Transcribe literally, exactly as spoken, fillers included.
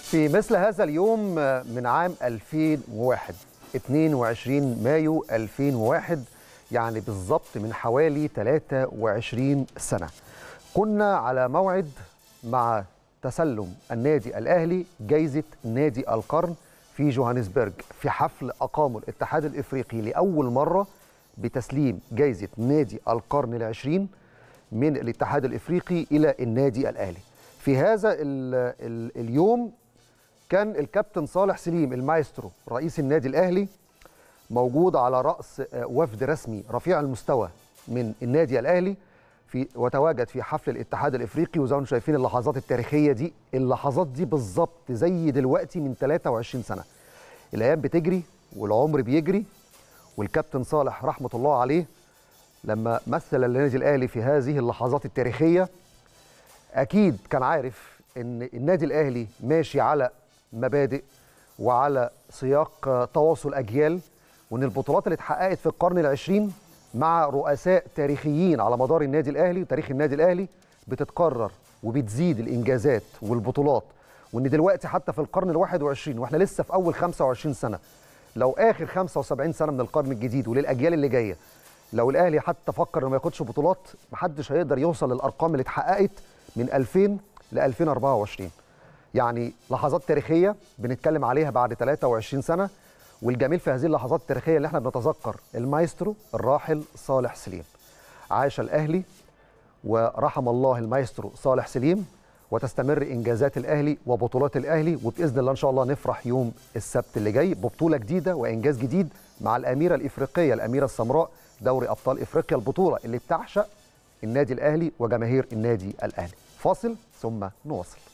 في مثل هذا اليوم من عام ألفين وواحد اثنين وعشرين مايو ألفين وواحد، يعني بالضبط من حوالي ثلاثة وعشرين سنة، كنا على موعد مع تسلم النادي الأهلي جائزة نادي القرن في جوهانسبرج، في حفل أقامه الاتحاد الإفريقي لأول مرة بتسليم جائزة نادي القرن العشرين من الاتحاد الإفريقي إلى النادي الأهلي. في هذا ال ال اليوم كان الكابتن صالح سليم المايسترو رئيس النادي الأهلي موجود على رأس وفد رسمي رفيع المستوى من النادي الأهلي، في وتواجد في حفل الاتحاد الإفريقي. وزي ما انتم شايفين اللحظات التاريخية دي، اللحظات دي بالظبط زي دلوقتي من ثلاثة وعشرين سنة. الأيام بتجري والعمر بيجري، والكابتن صالح رحمة الله عليه لما مثل النادي الأهلي في هذه اللحظات التاريخية أكيد كان عارف إن النادي الأهلي ماشي على مبادئ وعلى سياق تواصل أجيال، وإن البطولات اللي اتحققت في القرن العشرين مع رؤساء تاريخيين على مدار النادي الأهلي وتاريخ النادي الأهلي بتتكرر وبتزيد الإنجازات والبطولات، وإن دلوقتي حتى في القرن الواحد وعشرين وإحنا لسه في أول خمسة وعشرين سنة، لو آخر خمسة وسبعين سنة من القرن الجديد وللأجيال اللي جاية لو الأهلي حتى فكر إنه ما ياخدش بطولات، محدش هيقدر يوصل للأرقام اللي اتحققت من ألفين ل ألفين وأربعة وعشرين. يعني لحظات تاريخية بنتكلم عليها بعد ثلاثة وعشرين سنة، والجميل في هذه اللحظات التاريخية اللي احنا بنتذكر المايسترو الراحل صالح سليم. عاش الأهلي ورحم الله المايسترو صالح سليم، وتستمر إنجازات الأهلي وبطولات الأهلي، وبإذن الله إن شاء الله نفرح يوم السبت اللي جاي ببطولة جديدة وإنجاز جديد مع الأميرة الإفريقية الأميرة السمراء، دوري أبطال إفريقيا، البطولة اللي بتعشق النادي الأهلي وجماهير النادي الأهلي. فاصل ثم نواصل.